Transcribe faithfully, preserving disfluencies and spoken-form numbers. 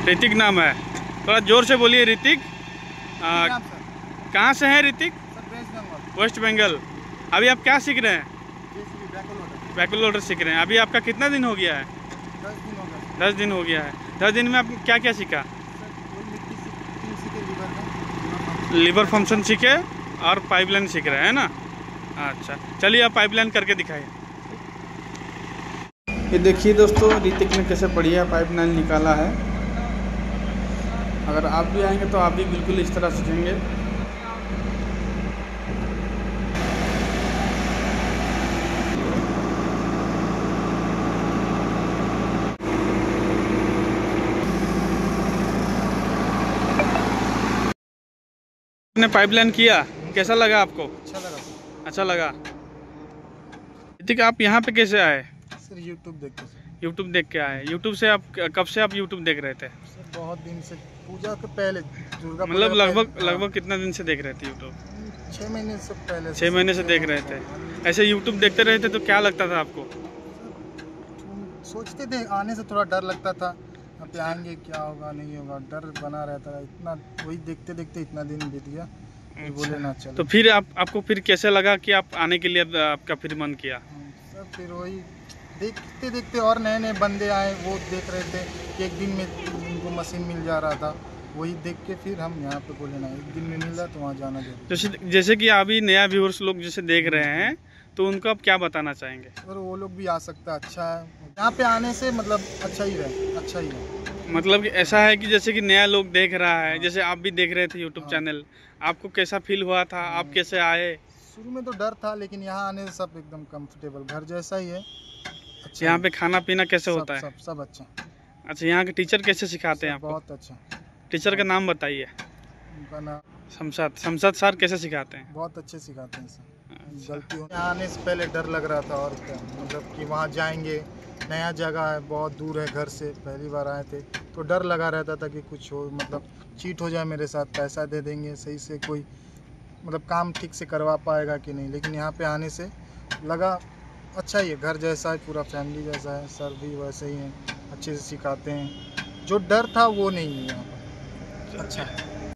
ऋतिक नाम है, थोड़ा जोर से बोलिए। ऋतिक कहाँ से हैं ऋतिक? वेस्ट बंगाल। अभी आप क्या सीख रहे हैं? बैकल लोडर सीख रहे हैं। अभी आपका कितना दिन हो गया है? दस दिन हो गया है। दस दिन में आप क्या क्या सीखा? लीवर फंक्शन सीखे और पाइपलाइन सीख रहे हैं ना। अच्छा, चलिए आप पाइपलाइन करके दिखाइए। ये देखिए दोस्तों, ऋतिक ने कैसे बढ़िया पाइपलाइन निकाला है। अगर आप भी आएंगे तो आप भी बिल्कुल इस तरह सीखेंगे। आपने पाइपलाइन किया, कैसा लगा आपको? अच्छा लगा। अच्छा लगा। ऋतिक आप यहाँ पे कैसे आए? सर यूट्यूब देख के। यूट्यूब देख के आए। यूट्यूब से आप कब से आप यूट्यूब देख रहे थे? सर बहुत दिन से, पूजा के पहले, दुर्गा मतलब लगभग लगभग कितना दिन से देख रहे थे यूट्यूब? छः महीने से पहले। छः महीने से देख रहे थे। ऐसे यूट्यूब देखते रहे थे तो क्या लगता था आपको? सोचते थे, आने से थोड़ा डर लगता था, अब पे आएंगे क्या होगा नहीं होगा, डर बना रहता है। इतना वही देखते देखते इतना दिन बीत गया, फिर बोले ना चलो। तो फिर आप आपको फिर कैसे लगा कि आप आने के लिए आपका फिर मन किया? सर फिर वही देखते देखते और नए नए बंदे आए, वो देख रहे थे कि एक दिन में उनको मशीन मिल जा रहा था, वही देख के फिर हम यहाँ पे बोले ना एक दिन में मिल रहा तो वहाँ जाना जरूरी। जैसे जैसे कि अभी नया व्यूअर्स लोग जैसे देख रहे हैं तो उनको आप क्या बताना चाहेंगे? और वो लोग भी आ सकता है, अच्छा है यहाँ पे आने से, मतलब अच्छा ही है, अच्छा ही है। मतलब कि ऐसा है कि जैसे कि नया लोग देख रहा है, जैसे आप भी देख रहे थे यूट्यूब हाँ। चैनल, आपको कैसा फील हुआ था? हाँ। आप कैसे आए? शुरू में तो डर था, लेकिन यहाँ आने से सब एकदम कंफर्टेबल, घर जैसा ही है। अच्छा, यहाँ पे खाना पीना कैसे सब, होता है? सब सब अच्छा। अच्छा, यहाँ के टीचर कैसे सिखाते हैं आपको? बहुत अच्छा। टीचर का नाम बताइए। उनका नाम शमशाद शमशाद सर कैसे सिखाते हैं? बहुत अच्छे सिखाते हैं सर। अच्छा। गलती हो, यहाँ आने से पहले डर लग रहा था, और क्या, मतलब कि वहाँ जाएंगे, नया जगह है, बहुत दूर है घर से, पहली बार आए थे तो डर लगा रहता था कि कुछ हो, मतलब चीट हो जाए मेरे साथ, पैसा दे देंगे सही से, कोई मतलब काम ठीक से करवा पाएगा कि नहीं। लेकिन यहाँ पे आने से लगा अच्छा ही है, घर जैसा है, पूरा फैमिली जैसा है, सर भी वैसे ही हैं, अच्छे से सिखाते हैं, जो डर था वो नहीं है यहाँ पर, अच्छा है।